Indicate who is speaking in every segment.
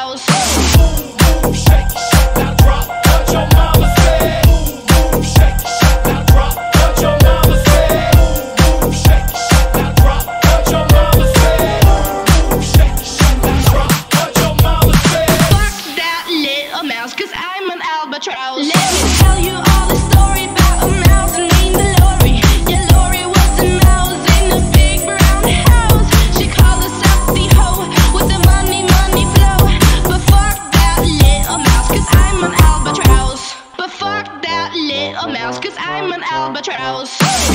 Speaker 1: Albatraos.
Speaker 2: Boom, shake, shake, now drop what your mama said. Boom, shake, shake, now drop what your mama said. Boom, shake, shake, now drop what your mama said. Boom, shake, shake, now drop what your mama said.
Speaker 1: Fuck that little mouse, 'cause I'm an albatross. Let me tell you all the story about a mouse named Lori. Yeah, Lori was a mouse in a big brown house. She called herself the hoe with the money flow. But fuck that little mouse, 'cause I'm an albatross. But fuck that little mouse, 'cause I'm an albatross.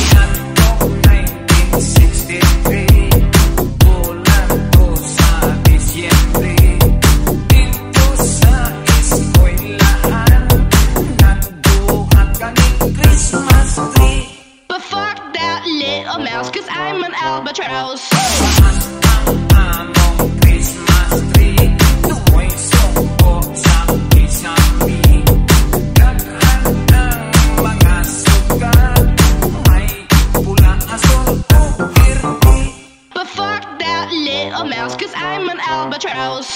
Speaker 1: But fuck that little mouse, 'cause I'm an albatross. But fuck that little mouse, 'cause I'm an albatross.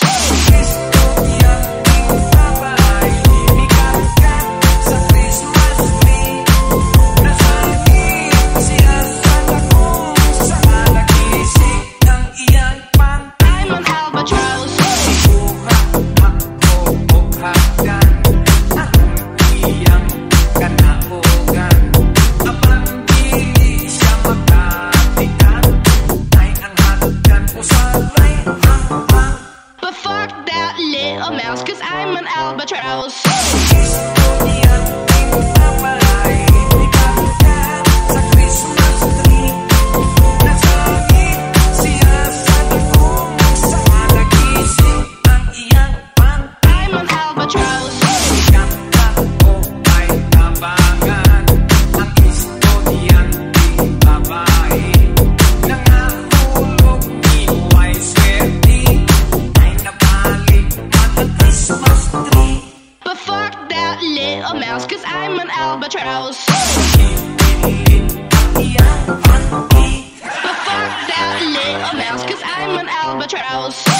Speaker 1: But fuck that little mouse, 'cause I'm an albatross. I'm an albatross. But fuck that little mouse, 'cause I'm an albatross. But fuck that little mouse, 'cause I'm an albatross.